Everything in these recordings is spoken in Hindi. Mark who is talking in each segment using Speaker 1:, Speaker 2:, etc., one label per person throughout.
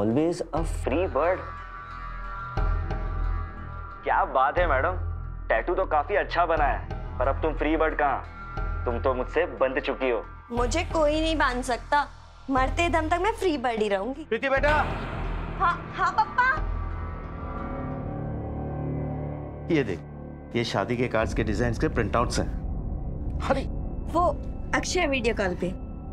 Speaker 1: Always a free bird. क्या बात है मैडम, टैटू तो काफी अच्छा बना है, पर अब तुम फ्री बर्ड कहाँ? तुम तो मुझसे बंध चुकी हो।
Speaker 2: मुझे कोई नहीं बांध सकता, मरते दम तक मैं फ्री बर्ड ही रहूंगी।
Speaker 3: प्रीति बेटा।
Speaker 2: हाँ हाँ पापा।
Speaker 3: ये देख, ये शादी के कार्ड्स के डिजाइन के प्रिंट आउट्स हैं। अरे
Speaker 2: वो अक्षय वीडियो कॉल पे।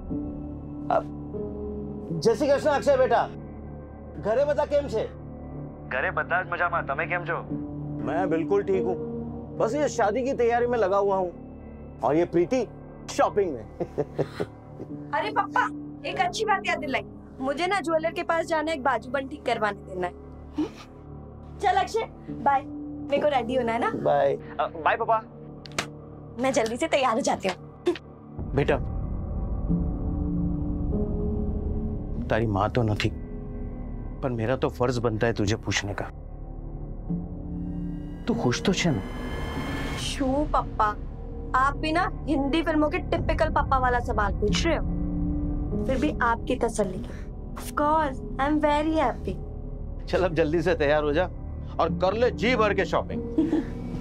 Speaker 4: जय श्री कृष्ण अक्षय बेटा, घरे बता केम छे?
Speaker 1: घरे બધા જ મજામાં, તમે કેમ છો?
Speaker 4: मैं बिल्कुल ठीक हूँ, बस ये शादी की तैयारी में लगा हुआ हूँ, और ये प्रीति शॉपिंग में।
Speaker 2: अरे पापा, एक अच्छी बात याद दिलाई, मुझे ना ज्वेलर के पास जाना है, एक बाजूबंद ठीक करवाने देना है। चल अक्षय बाय, मेरे को रेडी होना है ना।
Speaker 4: बाय।
Speaker 1: बाय पापा।
Speaker 2: मैं जल्दी से तैयार हो जाती हूँ।
Speaker 3: बेटा, तारी माँ तो नहीं, पर मेरा तो फर्ज बनता है तुझे पूछने का। तू खुश तो छे ना?
Speaker 2: शू पापा, आप भी ना हिंदी फिल्मों के टिपिकल पापा वाला सवाल पूछ रहे हो, फिर भी आपकी तसल्ली के। Of course, I'm very happy.
Speaker 3: चल अब जल्दी से तैयार हो जा और कर ले जी भर के शॉपिंग।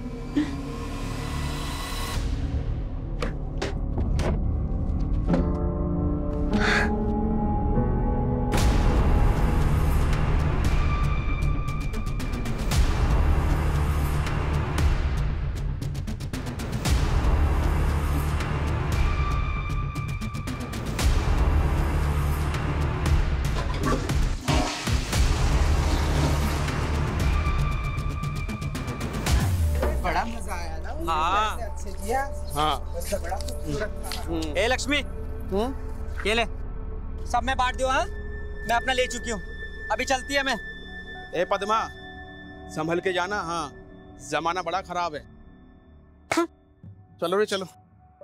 Speaker 5: ए लक्ष्मी, ये ले, सब मैं बांट दो। हाँ, मैं अपना ले चुकी हूँ, अभी चलती है मैं।
Speaker 6: ए पद्मा, संभल के जाना। हाँ, जमाना बड़ा खराब है। चलो रे चलो।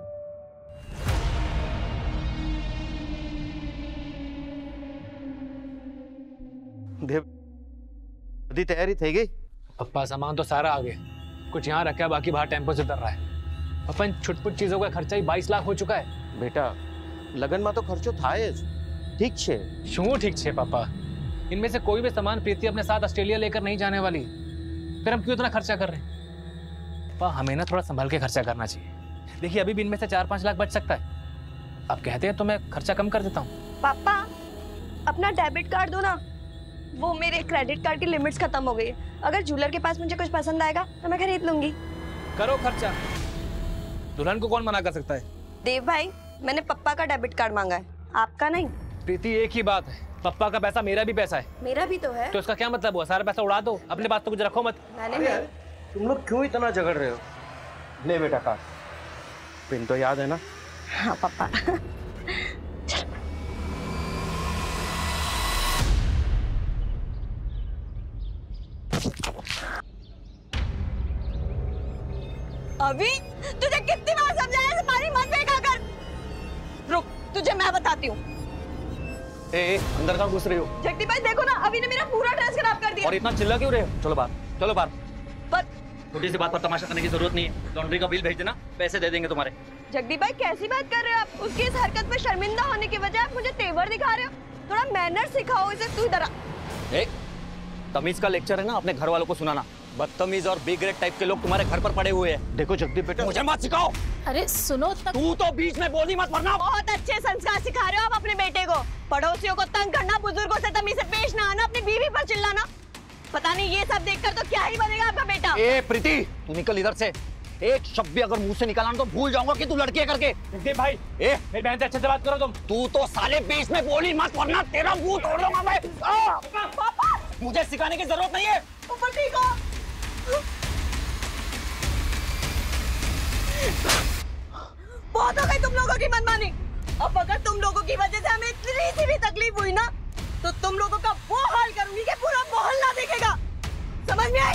Speaker 3: देव, बधी तैयारी थी गई?
Speaker 7: पप्पा सामान तो सारा आ गया, कुछ यहाँ रखा है, बाकी बाहर टेम्पो से उतर रहा है। अपन छुटपुट चीजों का खर्चा ही 22 लाख हो चुका है।
Speaker 3: बेटा, लगन में तो खर्चो थाय ज, ठीक छे।
Speaker 7: शू ठीक छे पापा, इनमें से कोई भी सामान प्रीति अपने साथ ऑस्ट्रेलिया लेकर नहीं जाने वाली, फिर हम क्यों इतना खर्चा कर रहे हैं? पापा, हमें ना थोड़ा संभल के खर्चा करना चाहिए। देखिए, अभी भी इनमें से 4-5 लाख बच सकता है। आप कहते हैं तो मैं खर्चा कम कर देता हूँ।
Speaker 2: पापा, अपना डेबिट कार्ड दो ना, वो मेरे क्रेडिट कार्ड की लिमिट्स खत्म हो गई है। अगर ज्वेलर के पास मुझे कुछ पसंद आएगा तो मैं खरीद लूंगी।
Speaker 7: करो खर्चा, दुल्हन को कौन मना कर सकता है?
Speaker 2: देव भाई, मैंने पप्पा का डेबिट कार्ड मांगा है, आपका नहीं।
Speaker 7: प्रीति, एक ही बात है, पप्पा का पैसा मेरा भी पैसा है।
Speaker 2: मेरा भी तो है।
Speaker 7: तो इसका क्या मतलब हुआ? सारा पैसा उड़ा दो, अपने पास तो कुछ रखो मत।
Speaker 2: मैंने
Speaker 3: तुम लोग क्यों इतना झगड़ रहे हो? ले बेटा कार्ड, पिन तो याद है ना?
Speaker 2: हाँ पापा। अभी तुझे कितनी बार समझाया तुम्हारी मन बेकार कर। रुक, तुझे मैं बताती हूँ।
Speaker 7: ए, अंदर कहाँ घुस रही हो?
Speaker 2: जगदीप भाई देखो ना, अभी ने मेरा पूरा ड्रेस खराब कर दिया।
Speaker 7: और इतना चिल्ला क्यों रहे हो? चलो बाहर, चलो बाहर।
Speaker 2: पर
Speaker 5: छोटी सी बात पर तमाशा करने की जरूरत नहीं है। लॉन्ड्री का बिल भेज देना, पैसे दे देंगे तुम्हारे।
Speaker 2: जगदीप भाई कैसी बात कर रहे हो आप? उसकी इस हरकत में शर्मिंदा होने की वजह आप मुझे तेवर दिखा रहे हो। थोड़ा मैनर सिखाओ इसे। तू इधर आ।
Speaker 5: तमीज का लेक्चर है ना, अपने घर वालों को सुनाना। बदतमीज और बी ग्रेड टाइप के लोग तुम्हारे घर पर पड़े हुए हैं।
Speaker 3: देखो जगदीप बेटा,
Speaker 5: मुझे मत सिखाओ।
Speaker 8: अरे सुनो तक...
Speaker 5: तू तो बीच में बोली मत वरना।
Speaker 2: बहुत अच्छे संस्कार सिखा रहे हो आप अपने बेटे को। पड़ोसियों को तंग करना, बुजुर्गों से तमीज से पेश ना आना, अपनी बीवी पर चिल्लाना। पता नहीं ये सब देखकर तो क्या ही बनेगा आपका बेटा।
Speaker 5: ए प्रीति, तू निकल इधर से। एक शब्द भी अगर मुंह से निकाला तो भूल जाऊंगा कि तू लड़की है करके।
Speaker 7: जगदीप भाई, मेरी बहन से अच्छे से बात करो तुम।
Speaker 5: तू तो साले बीच में बोली मत वरना तेरा मुंह तोड़ दूंगा मैं।
Speaker 2: पापा,
Speaker 5: मुझे सिखाने की जरूरत नहीं है।
Speaker 2: ऊपर ठीक हो। बहुत हो गई तुम लोगों की मनमानी। अब अगर तुम लोगों की वजह से हमें इतनी सी भी तकलीफ हुई ना, तो तुम लोगों का वो हाल करूंगी कि पूरा मोहल्ला देखेगा। समझ में आई?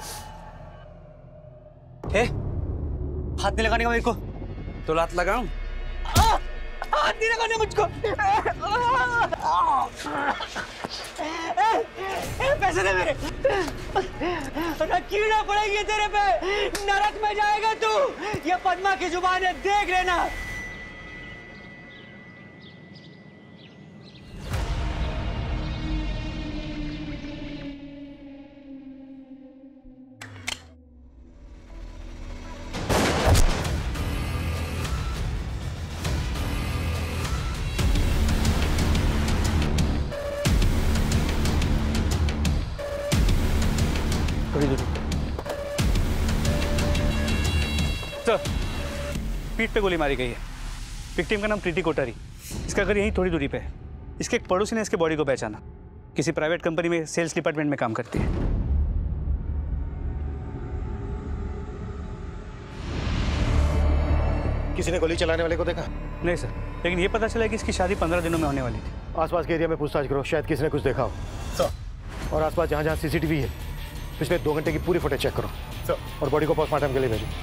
Speaker 5: हाथ नहीं लगाने का मेरे को।
Speaker 6: तो लात लगाऊं?
Speaker 5: नहीं लगाने मुझको। पैसे दे मेरे। कीड़ा पड़ेगी तेरे पे, नरक में जाएगा तू। ये पद्मा की जुबान है, देख लेना।
Speaker 8: पीठ पे गोली मारी गई है। विक्टिम का नाम प्रीति कोठारी, इसका घर यहीं थोड़ी दूरी पे है। इसके एक पड़ोसी ने इसके बॉडी को पहचाना, किसी प्राइवेट कंपनी में सेल्स डिपार्टमेंट में काम करती है।
Speaker 3: किसी ने गोली चलाने वाले को देखा?
Speaker 8: नहीं सर, लेकिन ये पता चला कि इसकी शादी 15 दिनों में होने वाली थी।
Speaker 3: आसपास के एरिया में पूछताछ करो, शायद किसी ने कुछ देखा हो। सर। और आसपास जहाँ जहाँ सीसीटीवी है पिछले 2 घंटे की पूरी फुटेज चेक करो। सर। और बॉडी को पोस्टमार्टम के लिए भेजो।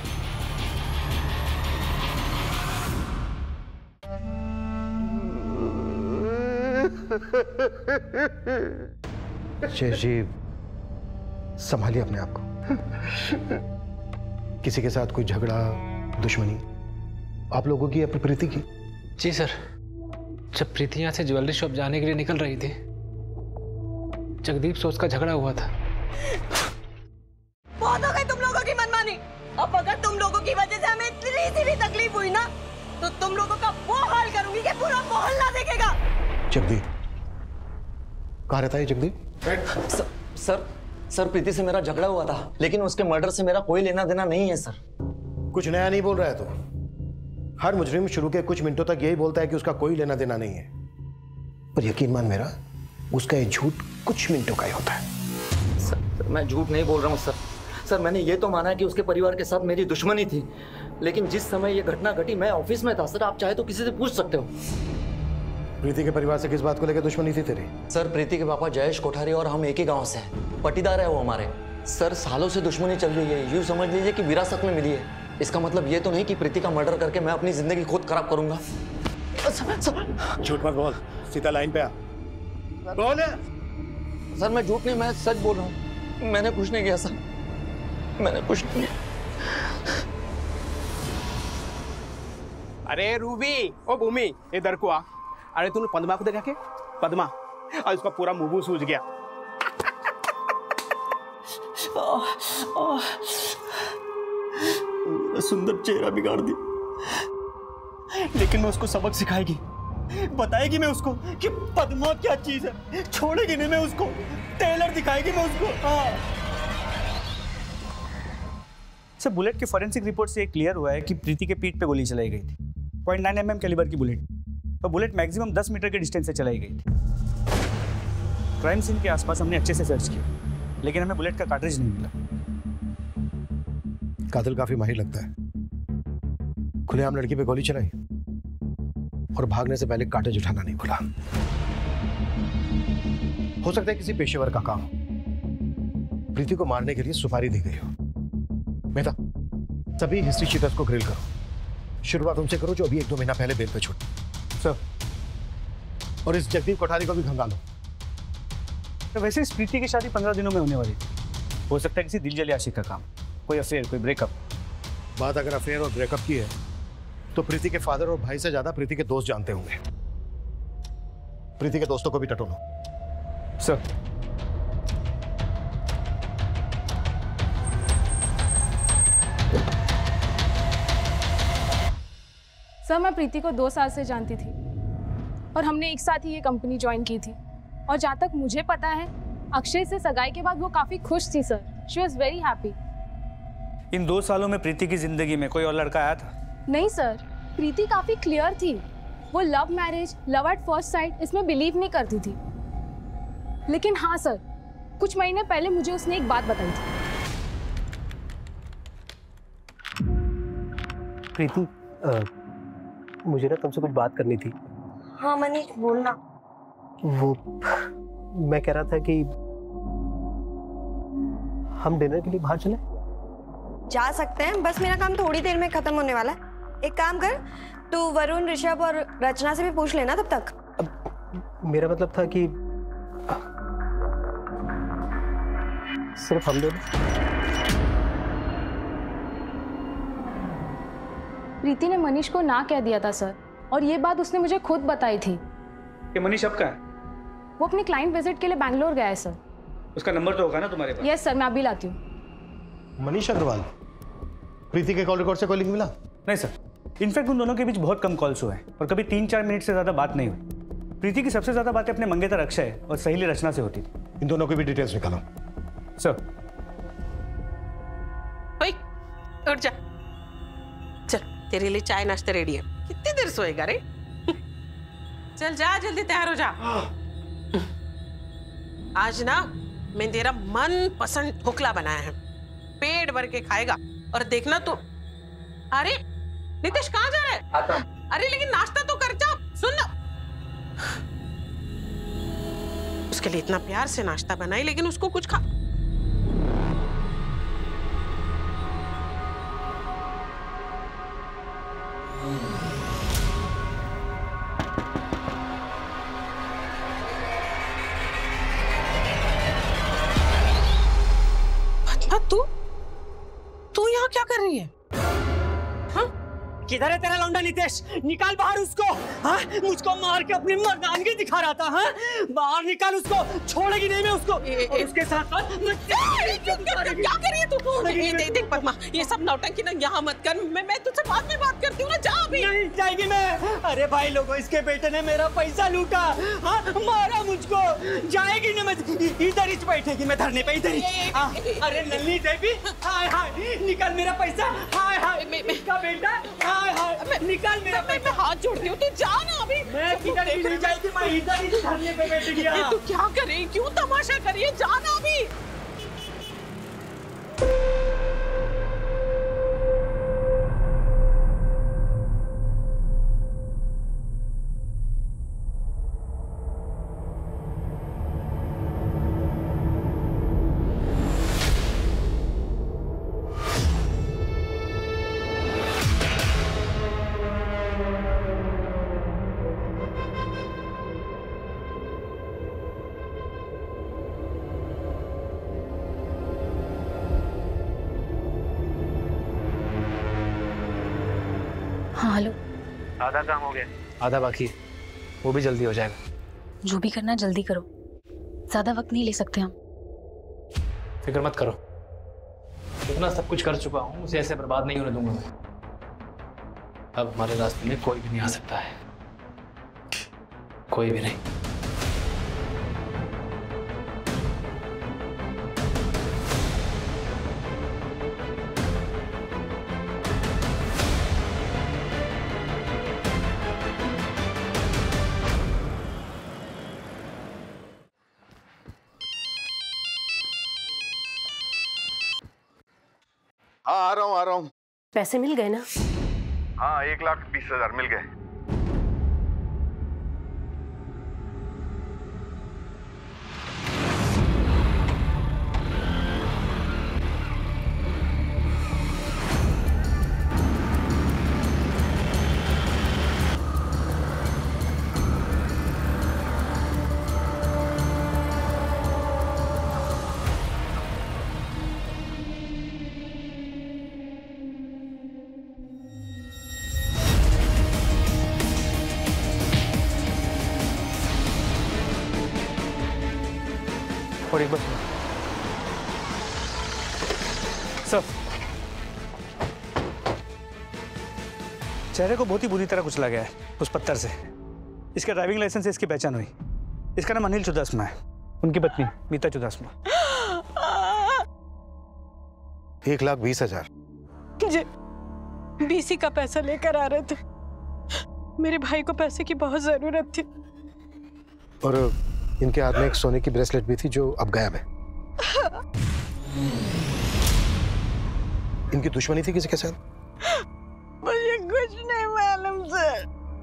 Speaker 3: शेष जी, संभालिए अपने आप को। किसी के साथ कोई झगड़ा, दुश्मनी आप लोगों की या प्रीति की?
Speaker 7: जी सर, जब प्रीति यहाँ से ज्वेलरी शॉप जाने के लिए निकल रही थी, जगदीप से उसका झगड़ा हुआ था।
Speaker 2: बहुत हो गई तुम लोगों की मनमानी। अब अगर तुम लोगों की वजह से हमें इतनी सी भी तकलीफ हुई ना, तो तुम लोगों का वो हाल करूंगी कि पूरा मोहल्ला देखेगा।
Speaker 3: जगदीप कहाँ रहता है जगदीप?
Speaker 1: सर प्रीति से मेरा झगड़ा हुआ था, लेकिन उसके मर्डर से मेरा कोई लेना देना नहीं है सर।
Speaker 3: कुछ नया नहीं बोल रहा है तो? हर मुजरिम शुरू के कुछ मिनटों तक यही बोलता है कि उसका कोई लेना देना नहीं है, पर यकीन मान मेरा, उसका ये झूठ कुछ मिनटों का ही होता है।
Speaker 1: सर मैं झूठ नहीं बोल रहा हूँ सर, मैंने ये तो माना कि उसके परिवार के साथ मेरी दुश्मनी थी, लेकिन जिस समय ये घटना घटी मैं ऑफिस में था सर। आप चाहे तो किसी से पूछ सकते हो।
Speaker 3: प्रीति के परिवार से किस बात को लेकर दुश्मनी थी तेरी?
Speaker 1: सर प्रीति के पापा जयेश कोठारी और हम एक ही गांव से हैं, पटीदार है वो हमारे। सर सालों से दुश्मनी चल रही है, यूँ समझ लीजिए कि विरासत में मिली है। इसका मतलब ये तो नहीं कि प्रीति का मर्डर करके मैं अपनी जिंदगी खुद खराब करूंगा।
Speaker 3: झूठ मत बोल, सीधा लाइन पे आ। बोल।
Speaker 1: सर मैं झूठ नहीं, मैं सच बोल रहा हूँ। मैंने कुछ नहीं किया सर, मैंने कुछ नहीं किया।
Speaker 6: अरे रूबी, ओ भूमि, इधर को आ। अरे तूने पद्मा को देखा के? पद्मा, और उसका पूरा मुंह सूज गया।
Speaker 1: सुंदर चेहरा बिगाड़ दी,
Speaker 6: लेकिन मैं उसको सबक सिखाएगी, बताएगी मैं उसको कि पद्मा क्या चीज है। छोड़ेगी नहीं मैं उसको, टेलर दिखाएगी मैं उसको।
Speaker 8: सर बुलेट के फॉरेंसिक रिपोर्ट से क्लियर हुआ है कि प्रीति के पीठ पे गोली चलाई गई थी। 0.9 mm कैलिबर की बुलेट, और बुलेट मैक्सिमम 10 मीटर के डिस्टेंस से चलाई गई थी। क्राइम सीन के आसपास हमने अच्छे से सर्च किया, लेकिन हमें बुलेट का कार्ट्रिज नहीं मिला।
Speaker 3: कातिल काफी माहिर लगता है। खुलेआम लड़की पे गोली चलाई और भागने से पहले कार्ट्रिज उठाना नहीं भूला। हो सकता है किसी पेशेवर का काम। प्रीति को मारने के लिए सुपारी दी गई हो। मेहता, सभी हिस्ट्री शीटर्स को ग्रिल करो। शुरुआत उनसे करो जो अभी 1-2 महीना पहले बेल पे छूटे। सर, और इस जगदीप कोठारी को भी खंगालो।
Speaker 8: तो वैसे इस प्रीति की शादी 15 दिनों में होने वाली थी। हो सकता है किसी दिलजले आशिक का काम, कोई अफेयर, कोई ब्रेकअप।
Speaker 3: बात अगर अफेयर और ब्रेकअप की है तो प्रीति के फादर और भाई से ज्यादा प्रीति के दोस्त जानते होंगे। प्रीति के दोस्तों को भी टटोलो।
Speaker 8: सर।
Speaker 9: सर मैं प्रीति को 2 साल से जानती थी और हमने एक साथ ही ये कंपनी ज्वाइन की थी। और जहाँ तक मुझे पता है, अक्षय से सगाई के बाद वो काफी खुश थी sir. She was very happy.
Speaker 8: इन 2 सालों में प्रीति की जिंदगी में कोई और लड़का आया था?
Speaker 9: नहीं सर, प्रीति काफी क्लियर थी। वो love marriage, love at first sight, इसमें बिलीव नहीं करती थी। लेकिन हाँ सर, कुछ महीने पहले मुझे उसने एक बात बताई थी।
Speaker 10: प्रीति, मुझे ना तुमसे कुछ बात करनी थी।
Speaker 2: हाँ मनीष, बोलना।
Speaker 10: वो मैं कह रहा था कि हम डिनर के लिए बाहर चले।
Speaker 2: जा सकते हैं, बस मेरा काम थोड़ी देर में खत्म होने वाला है। एक काम कर, तू वरुण, ऋषभ और रचना से भी पूछ लेना तब तक।
Speaker 10: अब मेरा मतलब था कि सिर्फ हम दोनों।
Speaker 9: प्रीति ने मनीष को ना कह दिया था सर, और ये बात उसने मुझे खुद बताई थी।
Speaker 8: कि मनीष अब कहाँ है?
Speaker 9: वो अपनी क्लाइंट विजिट के लिए बैंगलोर गया है सर।
Speaker 8: उसका नंबर तो होगा ना तुम्हारे पास?
Speaker 9: यस सर, मैं अभी लाती हूँ।
Speaker 3: मनीष अग्रवाल, प्रीति के कॉल रिकॉर्ड से कोई लिंक मिला?
Speaker 8: नहीं सर, इनफैक्ट उन दोनों के बीच बहुत कम कॉल्स हुए हैं और कभी 3-4 मिनट से ज्यादा बात नहीं हुई। प्रीति की सबसे ज्यादा बातें अपने मंगेतर अक्षय और सहेली रचना से होती थी।
Speaker 3: इन दोनों की भी डिटेल्स निकालो
Speaker 8: सर।
Speaker 11: ओए, उठ जा, चल तेरे लिए चाय नाश्ता रेडी है। कितनी देर सोएगा रे? चल जा, जल्दी तैयार हो जा। आज ना मैं तेरा मन पसंद ढोकला बनाया है, पेट भर के खाएगा और देखना तू। अरे नितेश कहाँ जा रहा है? आता। अरे लेकिन नाश्ता तो कर जा, सुन ना। उसके लिए इतना प्यार से नाश्ता बनाई लेकिन उसको कुछ खा। तू यहाँ क्या कर रही है?
Speaker 6: किधर है तेरा लौंडा नितेश? निकाल बाहर उसको। हाँ, मुझको मार के अपनी मर्दानगी दिखा रहा था। हाँ, बाहर निकाल उसको, छोड़ेगी नहीं मैं उसको। और उसके साथ
Speaker 11: क्या कर रही है तू? देख पद्मा, ये सब नौटंकी ना यहाँ मत कर। मैं तुझसे बाद में बात करती हूँ ना, जा अभी।
Speaker 6: नहीं जाएगी मैं। अरे भाई लोगों, इसके बेटे ने मेरा पैसा लूटा, हाँ, मारा मुझको। जाएगी ना, मैं इधर ही बैठेगी, मैं धरने पे इधर ही। अरे नल्ली देवी, हाय हाय, निकाल मेरा पैसा। हाय हाय, इसका बेटा, हाय हाय, निकाल मेरा पैसा।
Speaker 11: हाथ जोड़ती हूँ, तू जा ना अभी।
Speaker 6: मैं किधर नहीं जाएगी, मैं इधर ही धरने पे बैठ गया।
Speaker 11: तू क्या कर रही? क्यों तमाशा कर रही है? जा ना अभी।
Speaker 9: हाँ हेलो।
Speaker 7: आधा काम हो गया, आधा बाकी है, वो भी जल्दी हो जाएगा।
Speaker 9: जो भी करना जल्दी करो, ज्यादा वक्त नहीं ले सकते हम।
Speaker 7: फिक्र मत करो, इतना सब कुछ कर चुका हूँ, उसे ऐसे बर्बाद नहीं होने दूंगा मैं। अब हमारे रास्ते में कोई भी नहीं आ सकता है, कोई भी नहीं।
Speaker 12: हाँ, आ रहा हूँ।
Speaker 2: पैसे मिल गए ना?
Speaker 12: हाँ, 1,20,000 मिल गए।
Speaker 8: और एक बार सर, चेहरे को बहुत ही बुरी तरह कुचला गया है उस पत्थर से। इसका ड्राइविंग लाइसेंस से इसकी पहचान हुई। इसका नाम अनिल चुदासमा है, उनकी पत्नी मीता चुदासमा।
Speaker 3: 1,20,000।
Speaker 11: जी, बीसी का पैसा लेकर आ रहे थे। मेरे भाई को पैसे की बहुत जरूरत थी।
Speaker 3: और इनके हाथ में एक सोने की ब्रेसलेट भी थी जो अब गायब है। इनकी दुश्मनी थी किसी के साथ?
Speaker 11: मुझे कुछ नहीं मालूम सर।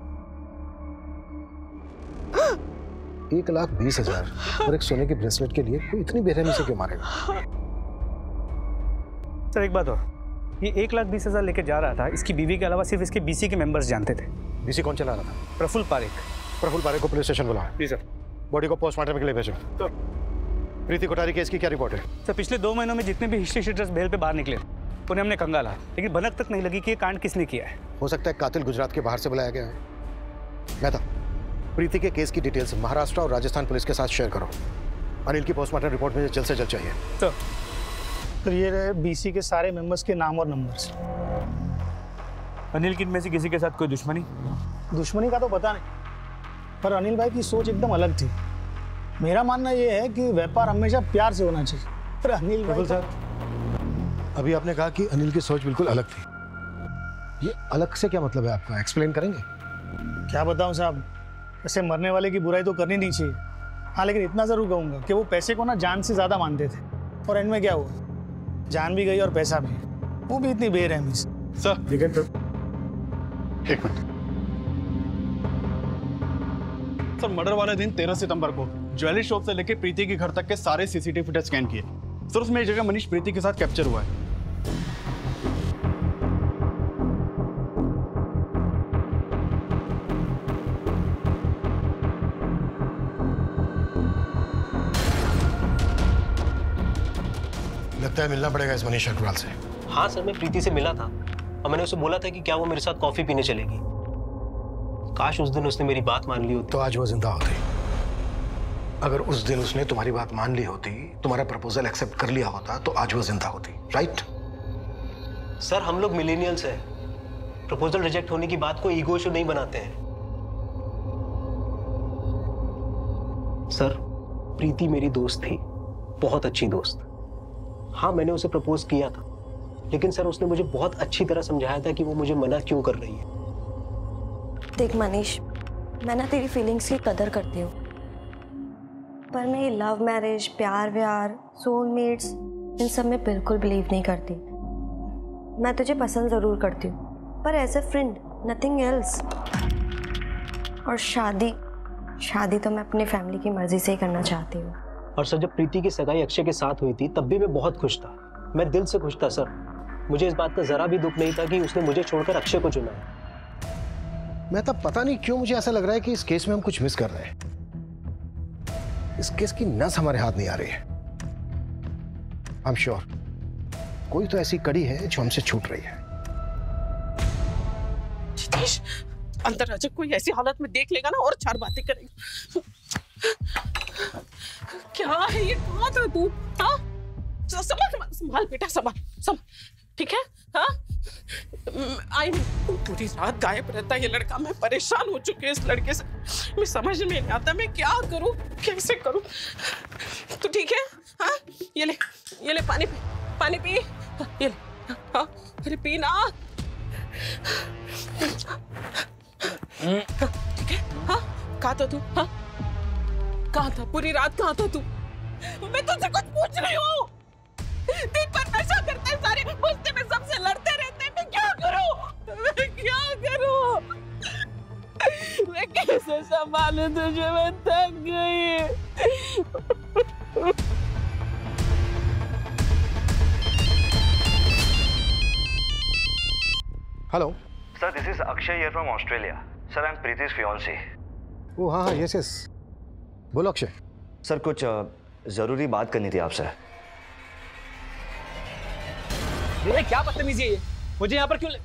Speaker 3: 1,20,000 और एक सोने की ब्रेसलेट के लिए कोई इतनी बेरहमी से क्यों मारेगा?
Speaker 8: सर एक बात और, ये 1,20,000 लेके जा रहा था। इसकी बीवी के अलावा सिर्फ इसके बीसी के मेंबर्स जानते थे।
Speaker 3: बीसी कौन चला रहा था?
Speaker 8: प्रफुल्ल पारेख।
Speaker 3: प्रफुल्ल पारेख को पुलिस स्टेशन बुलाओ।
Speaker 8: जी सर।
Speaker 3: बॉडी को पोस्टमार्टम के लिए भेजो।
Speaker 8: तो
Speaker 3: प्रीति कोठारी केस की क्या रिपोर्ट है?
Speaker 8: सर पिछले 2 महीनों में जितने भी हिस्ट्री शीटर्स बेल पे बाहर निकले उन्हें हमने कंगाला, लेकिन भनक तक नहीं लगी कि ये कांड किसने किया है।
Speaker 3: हो सकता है कातिल गुजरात के बाहर से बुलाया गया है। मेहता, प्रीति के केस की डिटेल्स महाराष्ट्र और राजस्थान पुलिस के साथ शेयर करो। अनिल की पोस्टमार्टम रिपोर्ट मुझे जल्द से जल्द चाहिए।
Speaker 13: तो ये रहे बीसी के सारे मेंबर्स के नाम और नंबर्स।
Speaker 8: अनिल की इनमें से किसी के साथ कोई दुश्मनी?
Speaker 13: दुश्मनी का तो पता नहीं, पर अनिल भाई की सोच एकदम अलग थी। मेरा मानना यह है कि व्यापार हमेशा प्यार से होना चाहिए। पर अनिल भाई
Speaker 3: सर, अभी आपने कहा कि अनिल की सोच बिल्कुल अलग थी। ये अलग से क्या मतलब है आपका? एक्सप्लेन करेंगे?
Speaker 13: क्या बताऊं साहब, ऐसे मरने वाले की बुराई तो करनी नहीं चाहिए। हाँ, लेकिन इतना जरूर कहूंगा कि वो पैसे को ना जान से ज्यादा मानते थे, और एंड में क्या हुआ? जान भी गई और पैसा भी, वो भी इतनी बेरहमी से।
Speaker 14: सर
Speaker 3: देखिए,
Speaker 14: एक मिनट सर, मर्डर वाले दिन 13 सितंबर को ज्वेलरी शॉप से लेकर प्रीति के घर तक के सारे सीसीटीवी फुटेज स्कैन किए सर। उसमें एक जगह मनीष प्रीति के साथ कैप्चर हुआ है।
Speaker 3: लगता है मिलना पड़ेगा इस मनीष अग्रवाल से।
Speaker 10: हाँ सर, मैं प्रीति से मिला था और मैंने उसे बोला था कि क्या वो मेरे साथ कॉफी पीने चलेगी। काश उस दिन उसने मेरी बात मान ली होती
Speaker 3: तो आज वो जिंदा होती। अगर उस दिन उसने तुम्हारी बात मान ली होती, तुम्हारा प्रपोजल एक्सेप्ट कर लिया होता, तो आज वो जिंदा होती। राइट?
Speaker 10: सर, हम लोग मिलेनियल्स हैं। प्रपोजल रिजेक्ट होने की बात को ईगो इशू नहीं बनाते हैं। सर, प्रीति मेरी दोस्त थी, बहुत अच्छी दोस्त। हाँ, मैंने उसे प्रपोज किया था, लेकिन सर उसने मुझे बहुत अच्छी तरह समझाया था कि वो मुझे मना क्यों कर रही है।
Speaker 15: देख मनीष, मैं ना तेरी फीलिंग्स की कदर करती हूँ, पर मैं ये लव मैरिज, प्यार व्यार, सोलमेट्स, इन सब में बिल्कुल बिलीव नहीं करती। मैं तुझे पसंद ज़रूर करती हूँ, पर as a friend, nothing else. और शादी तो मैं अपनी फैमिली की मर्जी से ही करना चाहती हूँ।
Speaker 10: और सर, जब प्रीति की सगाई अक्षय के साथ हुई थी तब भी मैं बहुत खुश था। मैं दिल से खुश था सर। मुझे इस बात का जरा भी दुख नहीं था कि उसने मुझे छोड़कर अक्षय को चुना।
Speaker 3: मैं तब पता नहीं क्यों मुझे ऐसा लग रहा है कि इस केस में हम कुछ मिस कर रहे हैं। इस केस की नस हमारे हाथ नहीं आ रही है। आई एम श्योर कोई तो ऐसी कड़ी है जो हमसे छूट रही है।
Speaker 11: जितेश, अंदर आजा, कोई ऐसी हालत में देख लेगा ना और 4 बातें करेगा। क्या है ये? कहाँ था तू? हाँ, संभाल बेटा, संभाल, ठीक है? हाँ, आई पूरी रात गायब रहता है ये लड़का। मैं परेशान हो चुकी हूँ इस लड़के से। मैं समझ में नहीं आता मैं क्या करूँ, कैसे करूँ। तो ठीक है? हाँ, ये ले पानी पी, ये ले। हाँ, अरे पी ना। ठीक है? हाँ, कहाँ था तू? हाँ, कहाँ था? पूरी रात कहाँ था तू? मैं तुझसे कुछ पूछ रही हूँ। दिन भर नशा करते हैं सारे, गुस्से में सबसे लड़ते रहते हैं। मैं क्या करूँ? मैं कैसे संभालूं तुझे? मैं थक गई।
Speaker 3: Hello
Speaker 16: sir, this is Akshay here from Australia. Sir, I am प्रीति's fiancé।
Speaker 3: ओ हाँ, यस, बोलो अक्षय।
Speaker 16: सर, कुछ जरूरी बात करनी थी आपसे।
Speaker 7: ये क्या बदतमीजी है ये? मुझे यहाँ पर क्यों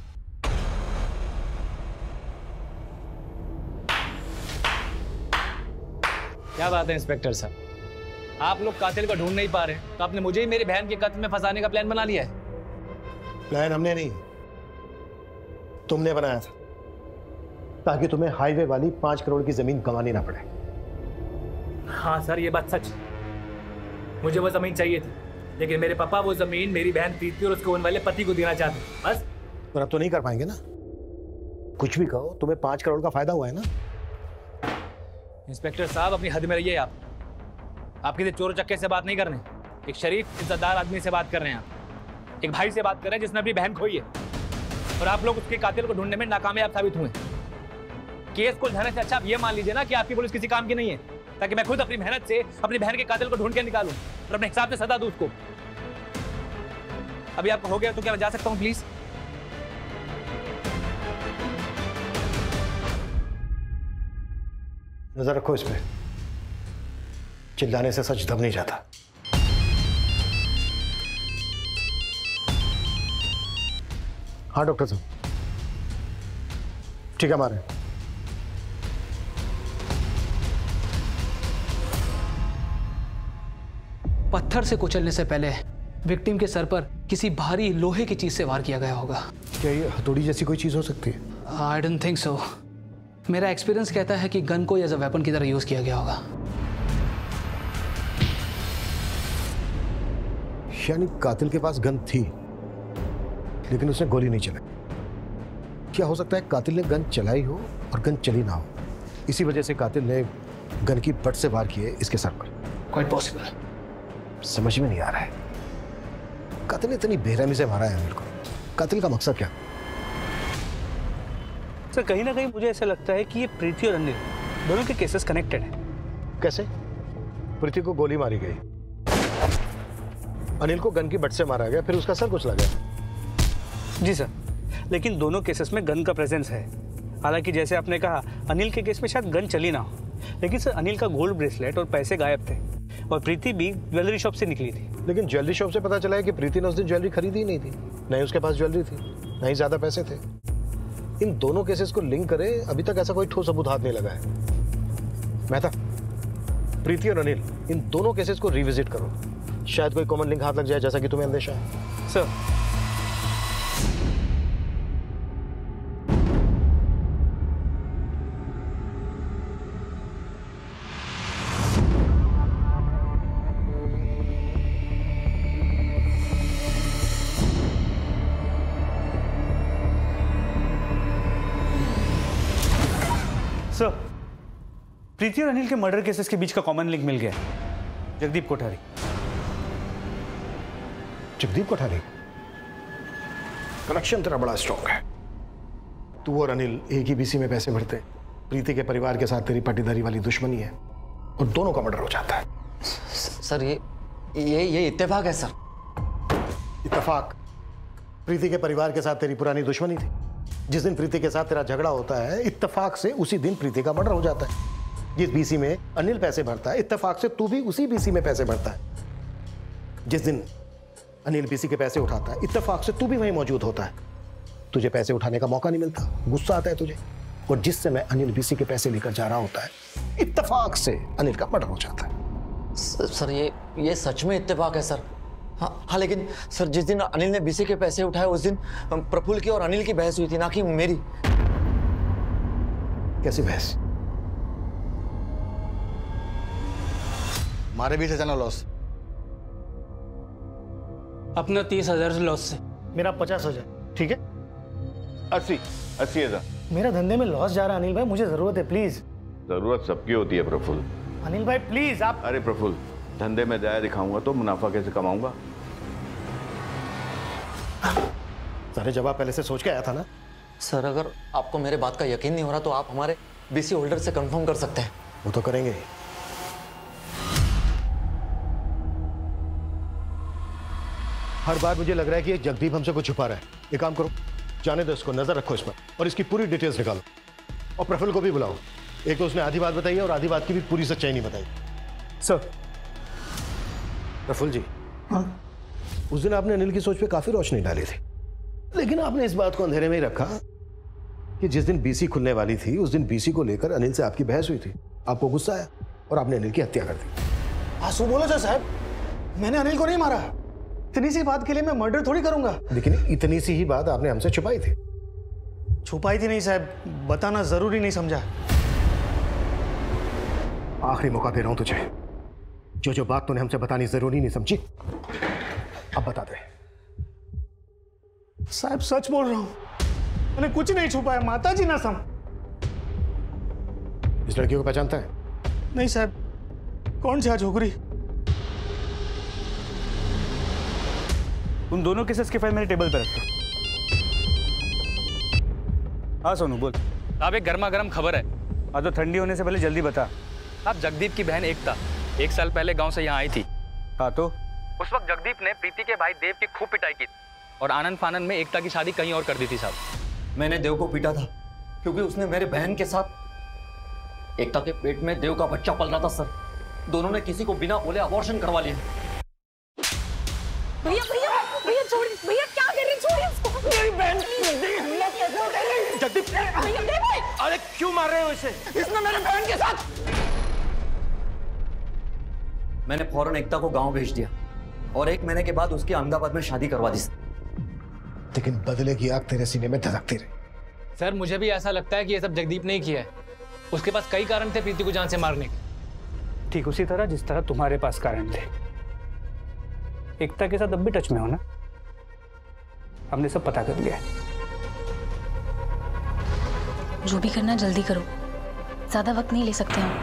Speaker 7: क्या बात है इंस्पेक्टर साहब, आप लोग कातिल को ढूंढ नहीं पा रहे, तो आपने मुझे ही मेरी बहन के कत्ल में फंसाने का प्लान बना लिया है।
Speaker 3: प्लान हमने नहीं, तुमने बनाया था, ताकि तुम्हें हाईवे वाली 5 करोड़ की जमीन गंवानी ना पड़े।
Speaker 7: हाँ सर, ये बात सच। मुझे वो जमीन चाहिए थी, लेकिन मेरे पापा वो जमीन मेरी बहन प्रीति और उसके होने वाले पति को देना चाहते, बस।
Speaker 3: पर अब तो नहीं कर पाएंगे ना। कुछ भी कहो, तुम्हें 5 करोड़ का फायदा हुआ है ना।
Speaker 7: इंस्पेक्टर साहब, अपनी हद में रहिए आप किसी चोर चक्के से बात नहीं कर रहे, एक शरीफ इज्जतदार आदमी से बात कर रहे हैं आप, एक भाई से बात कर रहे हैं जिसने अपनी बहन खोई है, और आप लोग उसके कातिल को ढूंढने में नाकामयाब साबित हुए। केस को उलझाने से अच्छा आप ये मान लीजिए ना कि आपकी पुलिस किसी काम की नहीं है, ताकि मैं खुद अपनी मेहनत से अपनी बहन के कातिल को ढूंढ के निकालूं और अपने हिसाब से सजा दूं उसको। अभी आपका हो गया तो क्या मैं जा सकता हूँ प्लीज?
Speaker 3: नजर रखो इस पे, चिल्लाने से सच दब नहीं जाता। हाँ डॉक्टर साहब, ठीक है हमारे।
Speaker 7: पत्थर से कुचलने से पहले विक्टिम के सर पर किसी भारी लोहे की चीज से वार किया गया होगा।
Speaker 3: क्या ये हथौड़ी जैसी कोई चीज हो सकती है?
Speaker 7: I don't think so. मेरा एक्सपीरियंस कहता है कि गन को एज अ वेपन की तरह यूज किया गया होगा।
Speaker 3: यानी कातिल के पास गन थी लेकिन उसने गोली नहीं चलाई। क्या हो सकता है कातिल ने गन चलाई हो और गन चली ना हो, इसी वजह से कातिल ने गन की बट से वार किए इसके सर पर।
Speaker 7: Quite possible.
Speaker 3: समझ में नहीं आ रहा है, कातिल ने इतनी बेरहमी से मारा है अनिल को। कातिल का मकसद क्या?
Speaker 8: सर कहीं ना कहीं मुझे ऐसा लगता है कि ये प्रीति और अनिल दोनों के केसेस कनेक्टेड हैं।
Speaker 3: कैसे? प्रीति को गोली मारी गई, अनिल को गन की बट से मारा गया, फिर उसका सर कुचला गया।
Speaker 8: जी सर, लेकिन दोनों केसेस में गन का प्रेजेंस है। हालांकि जैसे आपने कहा अनिल के केस में शायद गन चली ना हो, लेकिन सर अनिल का गोल्ड ब्रेसलेट और पैसे गायब थे और प्रीति भी ज्वेलरी शॉप से निकली थी।
Speaker 3: लेकिन ज्वेलरी शॉप से पता चला है कि प्रीति ने उस दिन ज्वेलरी खरीदी ही नहीं थी, नहीं उसके पास ज्वेलरी थी, नहीं ज्यादा पैसे थे। इन दोनों केसेस को लिंक करें, अभी तक ऐसा कोई ठोस सबूत हाथ नहीं लगा है। मेहता, प्रीति और अनिल इन दोनों केसेस को रिविजिट करो, शायद कोई कॉमन लिंक हाथ लग जाए, जैसा कि तुम्हें अंदेशा है।
Speaker 8: सर सर प्रीति और अनिल के मर्डर केसेस के बीच का कॉमन लिंक मिल गया। जगदीप कोठारी।
Speaker 3: जगदीप कोठारी, कनेक्शन तेरा बड़ा स्ट्रॉन्ग है। तू और अनिल एक ही बीसी में पैसे भरते, प्रीति के परिवार के साथ तेरी पटीदारी वाली दुश्मनी है और दोनों का मर्डर हो जाता है।
Speaker 1: सर ये इत्तेफाक है सर।
Speaker 3: इत्तेफाक? प्रीति के परिवार के साथ तेरी पुरानी दुश्मनी थी, जिस दिन प्रीति के साथ तेरा झगड़ा होता है इत्तेफाक से उसी दिन प्रीति का मर्डर हो जाता है। जिस बीसी में अनिल पैसे भरता है इत्तेफाक से तू भी उसी बीसी में पैसे भरता है। जिस दिन अनिल बीसी के पैसे उठाता है इत्तेफाक से तू भी वहीं मौजूद होता है। तुझे पैसे उठाने का मौका नहीं मिलता, गुस्सा आता है तुझे, और जिस समय अनिल बीसी के पैसे लेकर जा रहा होता है इत्तेफाक से अनिल का मर्डर हो जाता है।
Speaker 1: सर ये सच में इत्तेफाक है सर। हाँ, लेकिन सर जिस दिन अनिल ने बीसी के पैसे उठाए उस दिन प्रफुल्ल की और अनिल की बहस हुई थी, ना कि मेरी।
Speaker 3: कैसी बहस?
Speaker 14: हमारे भी चला लॉस।
Speaker 7: अपना 30,000 लॉस से।
Speaker 13: मेरा 50,000, ठीक है?
Speaker 12: 80,000।
Speaker 13: मेरा धंधे में लॉस जा रहा है अनिल भाई, मुझे जरूरत है, प्लीज।
Speaker 12: जरूरत सबकी होती है प्रफुल्ल।
Speaker 13: अनिल भाई प्लीज आप।
Speaker 12: अरे प्रफुल्ल, धंधे में दया दिखाऊंगा तो मुनाफा कैसे कमाऊंगा?
Speaker 3: सारे जवाब पहले से सोच के आया था ना।
Speaker 1: सर अगर आपको मेरे बात का यकीन नहीं हो रहा तो आप हमारे बीसी होल्डर से कंफर्म कर सकते हैं।
Speaker 3: वो तो करेंगे। हर बार मुझे लग रहा है कि ये जगदीप हमसे कुछ छुपा रहा है। एक काम करो, जाने दो इसको, नजर रखो इस पर और इसकी पूरी डिटेल्स निकालो, और प्रफुल्ल को भी बुलाओ। एक तो उसने आधी बात बताई है और आधी बात की भी पूरी सच्चाई नहीं बताई।
Speaker 8: सर।
Speaker 3: प्रफुल्ल जी, हाँ? उस दिन आपने अनिल की सोच पे काफी रोशनी डाली थी, लेकिन आपने इस बात को अंधेरे में ही रखा कि जिस दिन बीसी खुलने वाली थी उस दिन बीसी को लेकर अनिल से आपकी बहस हुई थी, आपको गुस्सा आया और आपने अनिल की हत्या कर दी।
Speaker 13: आंसू बोलो सर साहब, मैंने अनिल को नहीं मारा। इतनी सी बात के लिए मैं मर्डर थोड़ी करूंगा।
Speaker 3: लेकिन इतनी सी ही बात आपने हमसे छुपाई थी।
Speaker 13: छुपाई थी नहीं साहब, बताना जरूरी नहीं समझा।
Speaker 3: आखिरी मौका दे रहा हूं तुझे, जो बात तूने हमसे बतानी जरूरी नहीं समझी अब बता दे।
Speaker 13: साहब सच बोल रहा हूं, मैंने कुछ नहीं छुपाया, माता जी ना सम।
Speaker 3: इस लड़की को पहचानता है?
Speaker 13: नहीं साहब, कौन सी झोकरी?
Speaker 8: उन दोनों केसेस की फाइल मेरे टेबल पर रखो। हाँ सोनू बोल।
Speaker 7: अब एक गर्मा गर्म खबर है।
Speaker 8: हाँ तो ठंडी होने से पहले जल्दी बता।
Speaker 7: आप जगदीप की बहन एकता 1 साल पहले गांव से यहाँ आई थी।
Speaker 8: हाँ तो
Speaker 7: उस वक्त जगदीप ने प्रीति के भाई देव की खूब पिटाई की और आनंद फानंद में एकता की शादी कहीं और कर दी थी साहब।
Speaker 1: मैंने देव को पीटा था क्योंकि उसने मेरे बहन के साथ एकता के पेट में देव का बच्चा पल रहा था सर। दोनों ने किसी को बिना बोले अबॉर्शन करवा लिया।
Speaker 2: भैया भैया भैया छोड़िए, भैया क्या कर रहे हैं, छोड़िए उसको। मेरी बहन जगदीप,
Speaker 3: अरे क्यों मार रहे हो इसे?
Speaker 1: इसने मेरी बहन के साथ। मैंने फौरन एकता को गांव भेज दिया और 1 महीने के बाद उसकी अहमदाबाद में शादी करवा दी।
Speaker 3: लेकिन बदले की आग तेरे सीने में धधकती रही।
Speaker 7: सर मुझे भी ऐसा लगता है कि ये सब जगदीप ने ही किया है। उसके पास कई कारण थे प्रीति को जान से मारने के।
Speaker 8: ठीक उसी तरह जिस तरह तुम्हारे पास कारण थे। एकता के साथ अब भी टच में हो ना? हमने सब पता कर लिया है।
Speaker 17: जो भी करना जल्दी करो, ज्यादा वक्त नहीं ले सकते हम।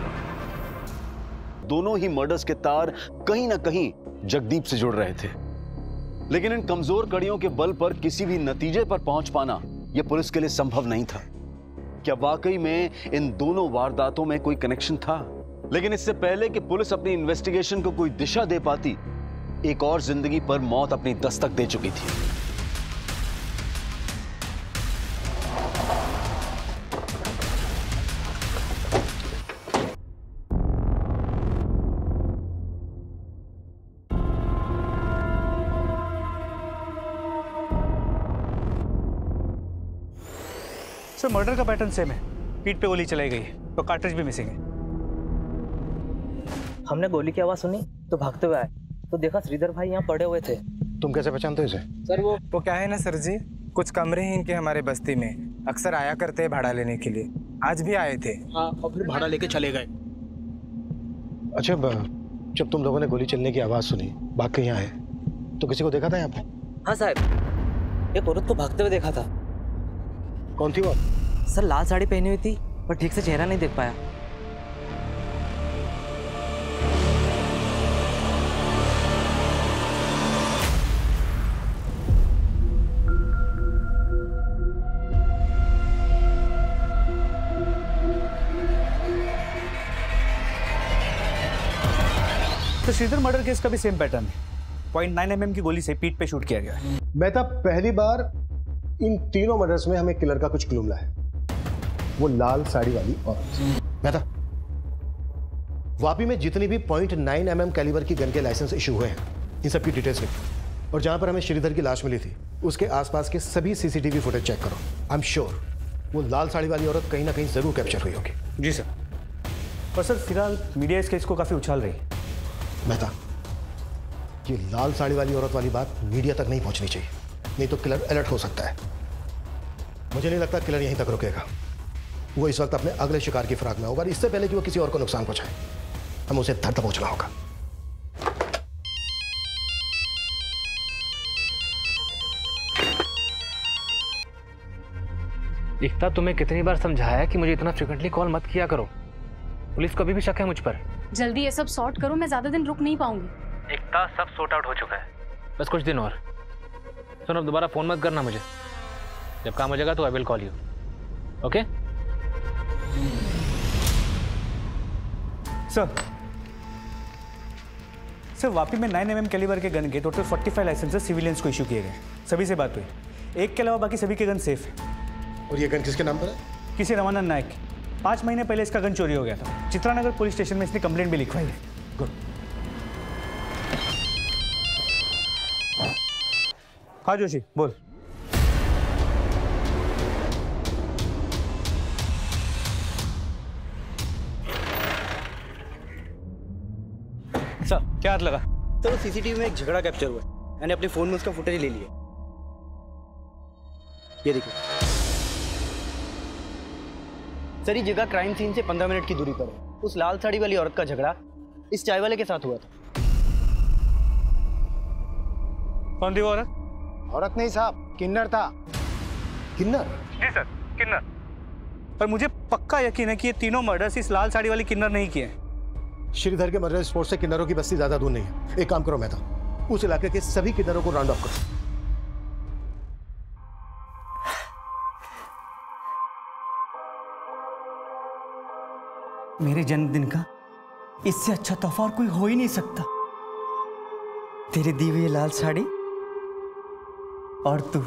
Speaker 12: दोनों ही मर्डर्स के तार कहीं ना कहीं जगदीप से जुड़ रहे थे, लेकिन इन कमजोर कड़ियों के बल पर किसी भी नतीजे पर पहुंच पाना यह पुलिस के लिए संभव नहीं था। क्या वाकई में इन दोनों वारदातों में कोई कनेक्शन था? लेकिन इससे पहले कि पुलिस अपनी इन्वेस्टिगेशन को कोई दिशा दे पाती, एक और जिंदगी पर मौत अपनी दस्तक दे चुकी थी।
Speaker 8: सर मर्डर का पैटर्न सेम है। पीठ पे गोली चलाई गई है तो कार्ट्रिज भी मिसिंग है।
Speaker 18: हमने गोली की आवाज सुनी तो भागते हुए आए तो देखा श्रीधर भाई यहाँ पड़े हुए थे।
Speaker 3: तुम कैसे पहचानते हो इसे?
Speaker 18: सर
Speaker 19: वो क्या है ना सर जी, कुछ कमरे हैं इनके हमारे बस्ती में, अक्सर आया करते हैं भाड़ा लेने के लिए। आज भी आए थे।
Speaker 18: हाँ, और फिर भाड़ा लेके चले गए।
Speaker 3: अच्छा, जब तुम लोगों ने गोली चलने की आवाज सुनी, भाग के यहाँ आए, तो किसी को देखा था यहाँ पे?
Speaker 18: हाँ साहब, एक औरत को भागते हुए देखा था।
Speaker 3: कौन थी वो?
Speaker 18: सर लाल साड़ी पहनी हुई थी पर ठीक से चेहरा नहीं देख पाया।
Speaker 8: तो श्रीधर मर्डर केस का भी सेम पैटर्न है। 0.9 mm की गोली से पीठ पे शूट किया गया है।
Speaker 3: मेहता, पहली बार इन तीनों मर्डर्स में हमें किलर का कुछ क्लू मिला है। वो लाल साड़ी वाली औरत। मेहता, वापी में जितनी भी 0.9 mm कैलिबर की गन के लाइसेंस इशू हुए हैं, इन सब की डिटेल्स लिखो। और जहां पर हमें श्रीधर की लाश मिली थी, उसके आसपास के सभी सीसीटीवी फुटेज चेक करो। आई एम श्योर वो लाल साड़ी वाली औरत कहीं ना कहीं जरूर कैप्चर हुई होगी।
Speaker 8: जी सर। और सर फिलहाल मीडिया इस केस को काफी उछाल रही है।
Speaker 3: मेहता, ये लाल साड़ी वाली औरत वाली बात मीडिया तक नहीं पहुंचनी चाहिए, नहीं तो किलर अलर्ट हो सकता है। मुझे नहीं लगता किलर यहीं तक रुकेगा। वो इस वक्त अपने अगले शिकार की फिराक में होगा, इससे पहले कि वो किसी और को नुकसान पहुंचाए। हमें उसे धर दबोचना होगा।
Speaker 7: एकता, तुम्हें कितनी बार समझाया कि मुझे इतना फ्रिक्वेंटली कॉल मत किया करो। पुलिस को अभी भी शक है मुझ पर।
Speaker 9: जल्दी ये सब सॉर्ट करो, मैं ज्यादा दिन रुक नहीं पाऊंगी।
Speaker 7: एकता, सब सॉर्ट आउट हो चुका है, बस कुछ दिन और। सुनो, अब दोबारा फोन मत करना मुझे। जब काम हो जाएगा तो I will call you. Okay
Speaker 8: sir Vapi में 9 mm कैलिबर के गन के टोटल 45 लाइसेंसेस सिविलियंस को इशू किए गए। सभी से बात हुई। एक के अलावा बाकी सभी के गन सेफ है।
Speaker 3: और ये गन किसके नाम पर है?
Speaker 8: किसी रमानंद नायक। 5 महीने पहले इसका गन चोरी हो गया था। चित्रानगर पुलिस स्टेशन में इसने कंप्लेंट भी लिखवाई है।
Speaker 3: गुड।
Speaker 8: हाँ जोशी, बोल। सर क्या हाथ लगा?
Speaker 18: सर सीसीटीवी में एक झगड़ा कैप्चर हुआ है। मैंने अपने फोन में उसका फुटेज ले लिया। ये देखिए सर, ये जगह क्राइम सीन से 15 मिनट की दूरी पर है। उस लाल साड़ी वाली औरत का झगड़ा इस चाय वाले के साथ हुआ था।
Speaker 8: कौन थी वो औरत?
Speaker 3: औरत नहीं साहब, किन्नर था। किन्नर?
Speaker 8: जी सर, किन्नर। पर मुझे पक्का यकीन है कि ये तीनों मर्डर्स इस लाल साड़ी वाली किन्नर नहीं किए हैं।
Speaker 3: श्रीधर के मर्डर स्पॉट से किन्नरों की बस्ती ज्यादा दूर नहीं है। एक काम करो मेहता, उस इलाके के सभी किन्नरों को राउंड ऑफ करो।
Speaker 6: मेरे जन्मदिन का इससे अच्छा तोहफा और कोई हो ही नहीं सकता। तेरी दी हुई लाल साड़ी और तू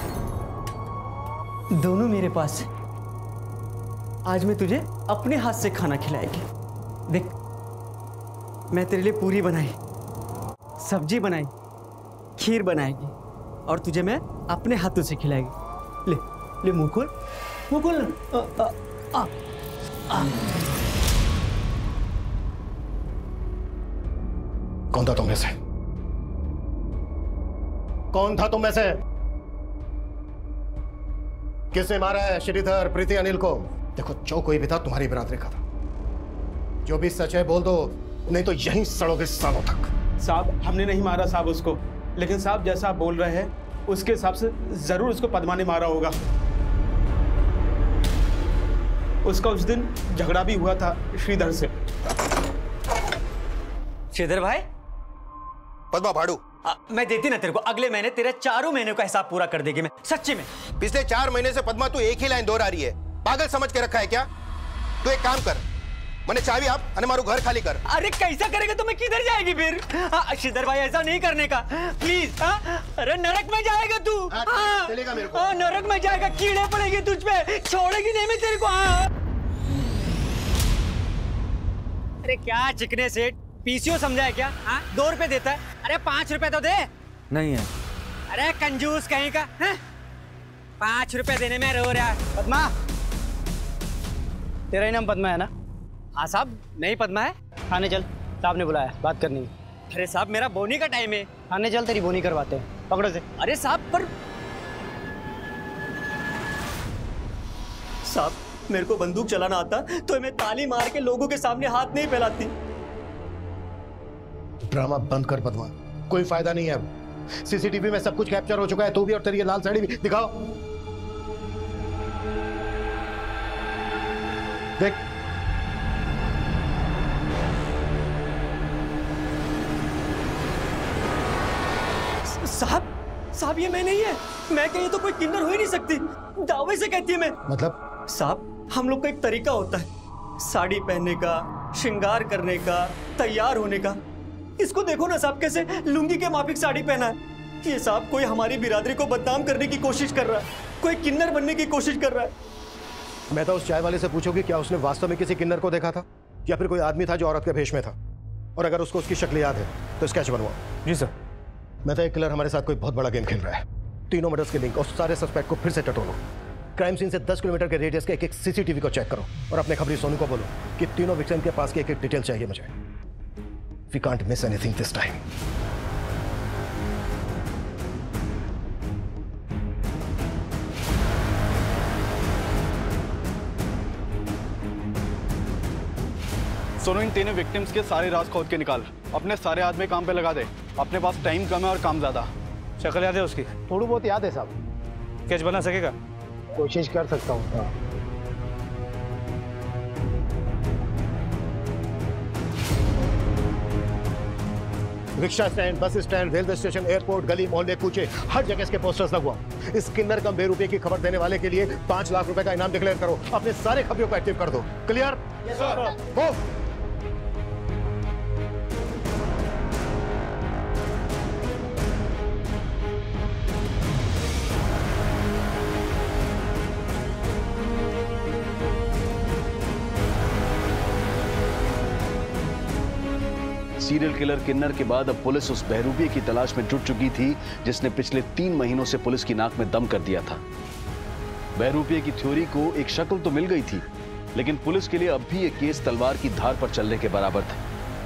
Speaker 6: दोनों मेरे पास है। आज मैं तुझे अपने हाथ से खाना खिलाएगी। देख, मैं तेरे लिए पूरी बनाई, सब्जी बनाई, खीर बनाएगी और तुझे मैं अपने हाथों से खिलाएगी। ले ले, मुंह खोल, मुंह खोल ना।
Speaker 3: कौन था तुम में से? कौन था तुम में से? किसने मारा है श्रीधर, प्रीति, अनिल को? देखो, जो कोई भी था तुम्हारी बिरादरी का था। जो भी सच है बोल दो, नहीं तो यहीं सड़ोगे सालों तक।
Speaker 14: साहब, हमने नहीं मारा साहब उसको, लेकिन साहब जैसा आप बोल रहे हैं उसके हिसाब से जरूर उसको पद्मा ने मारा होगा। उसका उस दिन झगड़ा भी हुआ था श्रीधर से।
Speaker 6: श्रीधर भाई,
Speaker 20: पद्मा भाड़ू,
Speaker 6: मैं देती ना तेरे को, अगले महीने तेरे 4 महीने का हिसाब पूरा कर देगी मैं, सच्ची में।
Speaker 20: पिछले 4 महीने से पद्मा तू एक ही लाइन दोहरा रही है। पागल समझ के रखा है क्या? तू एक काम कर, मैंने चाबी आप हमारू घर खाली कर।
Speaker 6: अरे कैसा करेगा तो मैं किधर जाएगी फिर? श्रीधर भाई, ऐसा नहीं करने का प्लीज। अरे नरक में जाएगा तू।
Speaker 20: चलेगा मेरे को।
Speaker 6: नरक में जाएगा, कीड़े पड़ेगी तुझ पे, छोड़ेगी नहीं मैं तेरे को। अरे क्या चिकने सेठ, पीसीओ समझा है क्या? 2 रुपए देता है, अरे 5 रुपए तो दे।
Speaker 5: नहीं है।
Speaker 6: अरे कंजूस कहीं का, 5 रुपए देने में रो रहा है।
Speaker 18: पद्मा, तेरा ही नाम पद्मा है ना?
Speaker 6: हाँ साहब, नहीं पद्मा है।
Speaker 18: थाने चल, साहब ने बुलाया, बात करनी है।
Speaker 6: अरे साहब, मेरा बोनी का टाइम है।
Speaker 18: थाने चल, तेरी बोनी करवाते हैं, पकड़ो से।
Speaker 6: अरे साहब, पर साहब, मेरे को बंदूक चलाना आता तो मैं ताली मार के लोगों के सामने हाथ नहीं फैलाती।
Speaker 3: ड्रामा बंद कर पद्मा, कोई फायदा नहीं है अब। सीसीटीवी में सब कुछ कैप्चर हो चुका है, तू भी और तेरी ये लाल साड़ी भी। दिखाओ, देख।
Speaker 6: साहब, ये मैं नहीं है। मैं कहीं तो कोई किन्नर हो ही नहीं सकती, दावे से कहती है मैं।
Speaker 3: मतलब?
Speaker 6: साहब, हम लोग का एक तरीका होता है, साड़ी पहनने का, श्रृंगार करने का, तैयार होने का। इसको देखो ना साहब, कैसे लुंगी के माफिक साड़ी पहना है। ये साहब कोई हमारी बिरादरी को बदनाम करने की कोशिश कर रहा है, कोई किन्नर बनने की कोशिश कर रहा है।
Speaker 3: मैं तो उस चाय वाले से पूछोगे क्या उसने वास्तव में किसी किन्नर को देखा था, या फिर कोई आदमी था जो औरत के भेष में था? और अगर उसको उसकी शक्ल याद है तो स्केच बनवाओ।
Speaker 8: जी सर।
Speaker 3: मैं तो एक किलर हमारे साथ कोई बहुत बड़ा गेम खेल रहा है। तीनों मर्डर्स के लिंक और सारे सस्पेक्ट को फिर से टटोलो। क्राइम सीन से 10 किलोमीटर के रेडियस के एक सीसीटीवी को चेक करो और अपने खबरी सोनू को बोलो कि तीनों विक्टिम के पास की एक डिटेल चाहिए मुझे। We can't miss anything this time.
Speaker 14: Sonu, इन तीनों विक्टिम्स के सारे राज खोद के निकाल, अपने सारे आदमी काम पे लगा दे। अपने पास टाइम कम है और काम ज्यादा।
Speaker 8: शक्ल याद है उसकी?
Speaker 3: थोड़ी बहुत याद है साहब।
Speaker 8: स्केच बना सकेगा?
Speaker 3: कोशिश कर सकता हूँ। Rickshaw stand, bus stand, railway station, airport, गली मोहल्ले, कूचे, हर जगह इसके पोस्टर्स लगवाओ। इस किन्नर कम बेरुपये की खबर देने वाले के लिए 5 लाख रुपए का इनाम डिक्लेयर करो। अपने सारे खबरियों को एक्टिव कर दो। Clear? Yes sir.
Speaker 12: Serial killer किन्नर के बाद अब पुलिस उस बहरूपिये की तलाश में जुट चुकी थी जिसने पिछले 3 महीनों से पुलिस की नाक में दम कर दिया था। बहरूपिये की थ्योरी को एक शक्ल तो मिल गई थी, लेकिन पुलिस के लिए अब भी ये केस तलवार की धार पर चलने के बराबर था।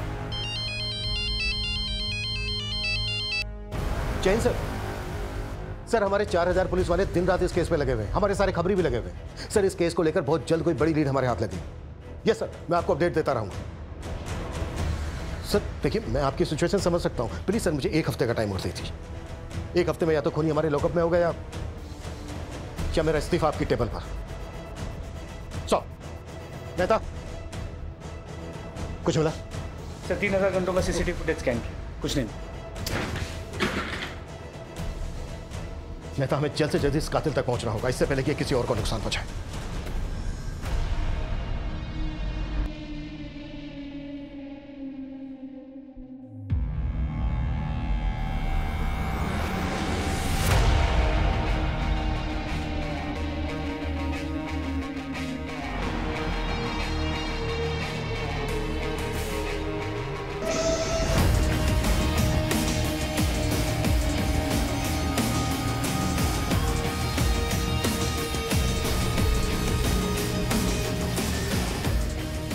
Speaker 3: जैन सर, सर हमारे 4000 पुलिस वाले दिन रात इस केस में लगे हुए हैं। हमारे सारे खबरी भी लगे हुए हैं। सर इस केस को लेकर बहुत जल्द कोई बड़ी लीड हमारे हाथ लगी। यस सर, मैं आपको अपडेट देता रहूंगा। सर देखिए, मैं आपकी सिचुएशन समझ सकता हूँ। प्लीज सर, मुझे 1 हफ्ते का टाइम और दीजिए। 1 हफ्ते में या तो खूनी हमारे लॉकअप में हो गया या मेरा इस्तीफा आपकी टेबल पर। सो मेहता, कुछ मिला?
Speaker 8: सर 3000 घंटों का सीसीटीवी फुटेज स्कैन किया, कुछ नहीं।
Speaker 3: मेहता, हमें जल्द से जल्द इस कातिल तक पहुंचना होगा, इससे पहले कि किसी और को नुकसान पहुंचाए।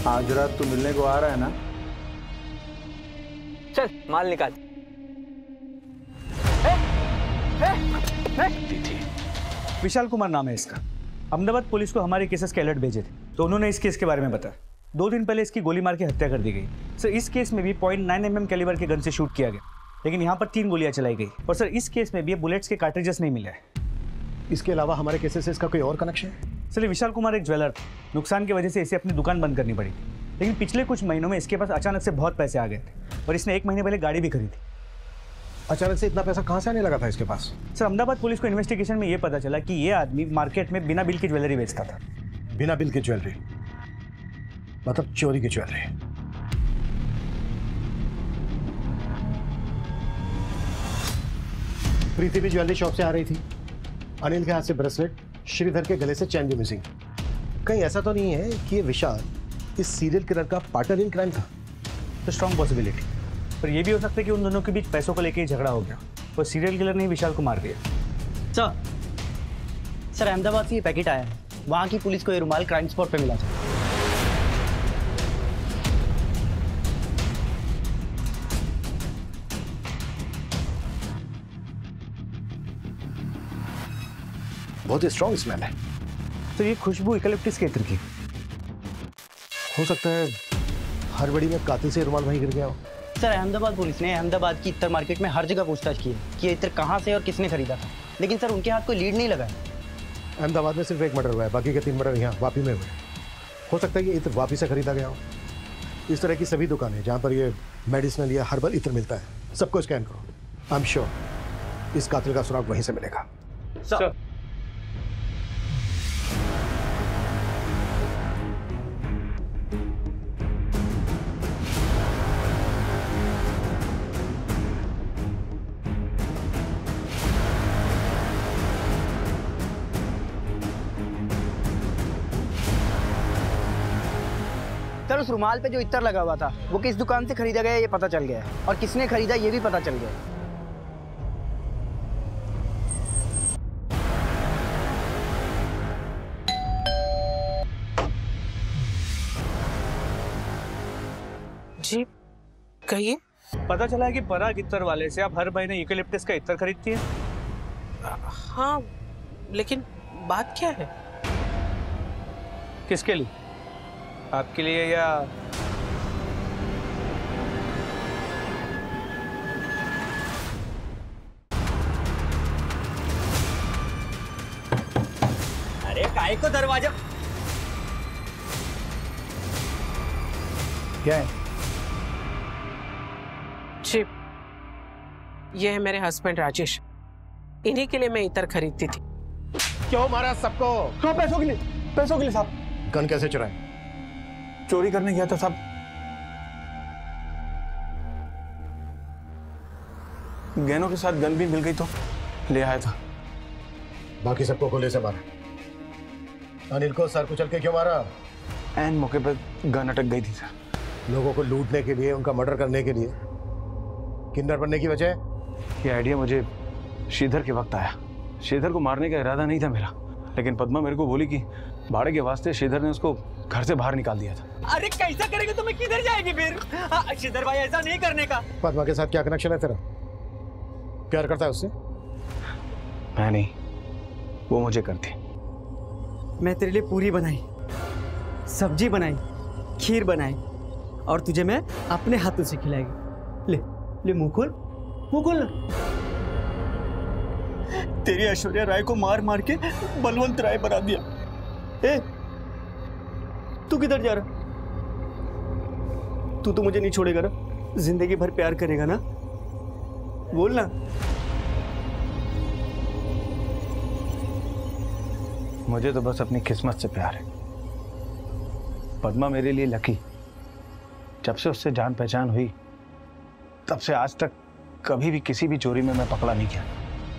Speaker 14: आज रात तू मिलने को आ रहा है ना?
Speaker 5: चल माल निकाल।
Speaker 8: विशाल कुमार नाम है इसका। अहमदाबाद पुलिस को हमारे केसेस के अलर्ट भेजे थे, तो उन्होंने इस केस के बारे में बताया। 2 दिन पहले इसकी गोली मार के हत्या कर दी गई। सर इस केस में भी .9 mm कैलिबर के गन से शूट किया गया, लेकिन यहाँ पर 3 गोलियां चलाई गई। और सर इस केस में भी बुलेट्स के कार्ट्रिजेस नहीं मिले हैं।
Speaker 3: इसके अलावा हमारे केसेस से इसका कोई और कनेक्शन है?
Speaker 8: सर विशाल कुमार एक ज्वेलर था। नुकसान की वजह से इसे अपनी दुकान बंद करनी पड़ी थी, लेकिन पिछले कुछ महीनों में इसके पास अचानक से बहुत पैसे आ गए थे और इसने 1 महीने पहले गाड़ी भी खरीदी।
Speaker 3: अचानक से इतना पैसा कहाँ से आने लगा था इसके पास?
Speaker 8: सर अहमदाबाद पुलिस को इन्वेस्टिगेशन में ये पता चला कि ये आदमी मार्केट में बिना बिल की ज्वेलरी बेचता था।
Speaker 3: बिना बिल की ज्वेलरी मतलब चोरी की ज्वेलरी। प्रीति भी ज्वेलरी शॉप से आ रही थी। अनिल के हाथ से ब्रेसलेट, श्रीधर के गले से चैन भी मिसिंग। कहीं ऐसा तो नहीं है कि ये विशाल इस सीरियल किलर का पार्टनर इन क्राइम था?
Speaker 8: तो स्ट्रॉन्ग पॉसिबिलिटी, पर यह भी हो सकता है कि उन दोनों के बीच पैसों को लेकर ही झगड़ा हो गया और सीरियल किलर ने विशाल को मार दिया।
Speaker 18: सर अहमदाबाद से ये पैकेट आया है, वहाँ की पुलिस को ये रुमाल क्राइम स्पॉट पे मिला था।
Speaker 3: बहुत ही स्ट्रॉन्ग स्मेल है।
Speaker 8: तो ये खुशबू इकलिप्टिस के इत्र की
Speaker 3: हो सकता है। हर बड़ी में कातिल से रुमाल वहीं गिर गया हो।
Speaker 18: सर अहमदाबाद पुलिस ने अहमदाबाद की इत्र मार्केट में हर जगह पूछताछ की है कि ये इत्र कहाँ से और किसने खरीदा था, लेकिन सर उनके हाथ कोई लीड नहीं लगा है।
Speaker 3: अहमदाबाद में सिर्फ 1 मर्डर हुआ है, बाकी के 3 मर्डर यहाँ वापी में हुए। हो सकता है ये इत्र वापी से खरीदा गया हो। इस तरह की सभी दुकानें जहाँ पर ये मेडिसिनल या हर्बल इत्र मिलता है, सबको स्कैन करो। आई एम श्योर इस कातिल का सुराग वहीं से मिलेगा।
Speaker 8: सर
Speaker 18: उस रुमाल पे जो इत्र लगा हुआ था वो किस दुकान से खरीदा गया ये पता चल गया है, और किसने खरीदा ये भी पता चल गया है।
Speaker 11: जी कहिए।
Speaker 8: पता चला है कि पराग इत्र वाले से आप हर महीने यूकेलिप्टस का इत्र खरीदती हैं।
Speaker 11: हाँ, लेकिन बात क्या है?
Speaker 8: किसके लिए? आपके लिए या
Speaker 5: अरे काय को दरवाजा
Speaker 8: क्या है?
Speaker 11: जी ये है मेरे हस्बैंड राजेश, इन्हीं के लिए मैं इत्र खरीदती थी।
Speaker 3: क्यों मारा सबको?
Speaker 8: क्यों? पैसों के लिए। पैसों के लिए साहब।
Speaker 3: गन कैसे चुराए?
Speaker 8: चोरी करने गया था साहब। गहनों के साथ गन भी मिल गई तो ले आया था।
Speaker 3: बाकी सबको गोली से मारा। अनिल को सर कुचल के क्यों मारा?
Speaker 8: एन मौके पर गन अटक गई थी सर।
Speaker 3: लोगों को लूटने के लिए, उनका मर्डर करने के लिए। किन्नर बनने की वजह?
Speaker 14: ये आइडिया मुझे श्रीधर के वक्त आया। श्रीधर को मारने का इरादा नहीं था मेरा, लेकिन पद्मा मेरे को बोली कि भाड़े के वास्ते श्रीधर ने उसको घर से बाहर निकाल दिया था।
Speaker 5: अरे कैसा करेगा तो मैं किधर जाएगी फिर? श्रीधर भाई ऐसा नहीं करने का।
Speaker 3: पद्मा के साथ क्या कनेक्शन है तेरा? प्यार करता है उससे?
Speaker 14: मैं नहीं, वो मुझे करती।
Speaker 6: मैं तेरे लिए पूरी बनाई, सब्जी बनाई, खीर बनाई और तुझे मैं अपने हाथों से खिलाएगी। ले ले मुंह खोल, मुंह खोल। तेरी ऐश्वर्या राय को मार मार के बलवंत राय बना दिया। ए, तू किधर जा रहा? तू तो मुझे नहीं छोड़ेगा ना? जिंदगी भर प्यार करेगा ना? बोल ना।
Speaker 14: मुझे तो बस अपनी किस्मत से प्यार है। पद्मा मेरे लिए लकी। जब से उससे जान पहचान हुई तब से आज तक कभी भी किसी भी चोरी में मैं पकड़ा नहीं गया।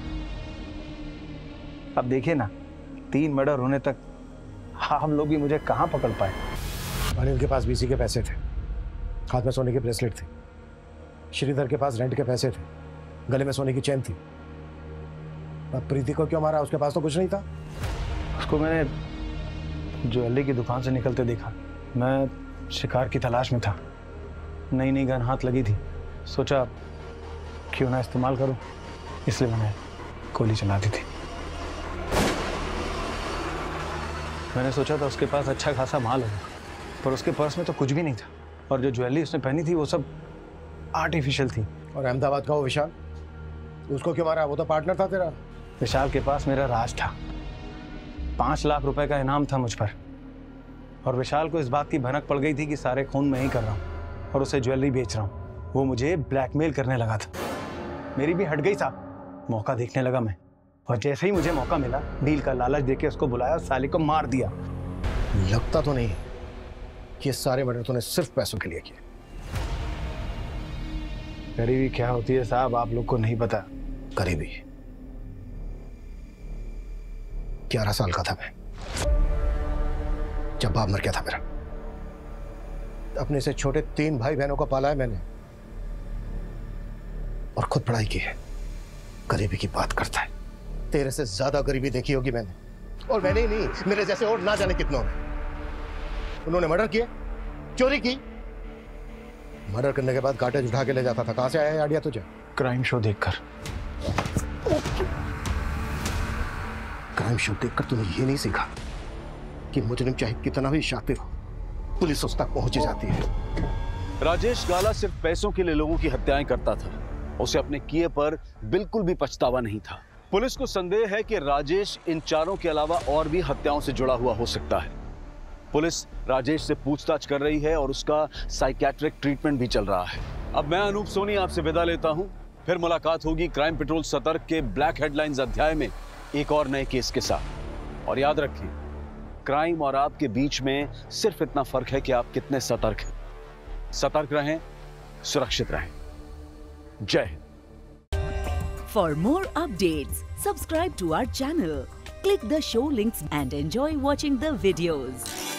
Speaker 14: अब देखिए ना, 3 मर्डर होने तक हम लोग भी मुझे कहां पकड़ पाए।
Speaker 3: अनिल के पास बीसी के पैसे थे, हाथ में सोने की ब्रेसलेट थी। श्रीधर के पास रेंट के पैसे थे, गले में सोने की चेन थी। अब प्रीति को क्यों मारा? उसके पास तो कुछ नहीं था।
Speaker 14: उसको मैंने ज्वेलरी की दुकान से निकलते देखा। मैं शिकार की तलाश में था। नई नई गन हाथ लगी थी, सोचा क्यों ना इस्तेमाल करूं, इसलिए मैंने गोली चला दी थी। मैंने सोचा था उसके पास अच्छा खासा माल होगा, पर उसके पर्स में तो कुछ भी नहीं था, और जो ज्वेलरी उसने पहनी थी वो सब आर्टिफिशियल थी।
Speaker 3: और अहमदाबाद का वो विशाल, उसको क्यों मारा? वो तो पार्टनर था तेरा।
Speaker 14: विशाल के पास मेरा राज था, 5 लाख रुपए का इनाम था मुझ पर, और विशाल को इस बात की भनक पड़ गई थी कि सारे खून मैं ही कर रहा हूँ और उसे ज्वेलरी बेच रहा हूँ। वो मुझे ब्लैकमेल करने लगा था। मेरी भी हट गई साहब, मौका देखने लगा मैं, और जैसे ही मुझे मौका मिला डील का लालच देके उसको बुलाया और साले को मार दिया।
Speaker 3: लगता तो नहीं कि ये सारे मर्डर तूने सिर्फ पैसों के लिए किए।
Speaker 14: गरीबी क्या होती है साहब, आप लोग को नहीं पता।
Speaker 3: गरीबी 11 साल का था मैं जब बाप मर गया था मेरा। अपने से छोटे 3 भाई बहनों को पाला है मैंने, और खुद पढ़ाई की है। गरीबी की बात करता है। तेरे से ज्यादा गरीबी देखी होगी मैंने, और मैंने ही नहीं, मेरे जैसे और ना जाने कितनों ने। उन्होंने मर्डर किए, चोरी की, मर्डर करने के बाद काटेज उठा के ले जाता था। कहां से आया आइडिया तुझे?
Speaker 14: क्राइम शो देखकर।
Speaker 3: क्राइम शो देखकर तूने ये नहीं सीखा कि मुजरिम चाहे कितना भी शातिर हो, पुलिस उस तक पहुंच जाती है।
Speaker 12: राजेश गाला सिर्फ पैसों के लिए लोगों की हत्याएं करता था। उसे अपने किए पर बिल्कुल भी पछतावा नहीं था। पुलिस को संदेह है कि राजेश इन चारों के अलावा और भी हत्याओं से जुड़ा हुआ हो सकता है। पुलिस राजेश से पूछताछ कर रही है और उसका साइकियाट्रिक ट्रीटमेंट भी चल रहा है। अब मैं अनूप सोनी आपसे विदा लेता हूं। फिर मुलाकात होगी क्राइम पेट्रोल सतर्क के ब्लैक हेडलाइंस अध्याय में एक और नए केस के साथ। और याद रखिए, क्राइम और आपके बीच में सिर्फ इतना फर्क है कि आप कितने सतर्क हैं। सतर्क रहें, सुरक्षित रहें। जय Hind.
Speaker 21: For more updates, subscribe to our channel, click the show links and enjoy watching the videos.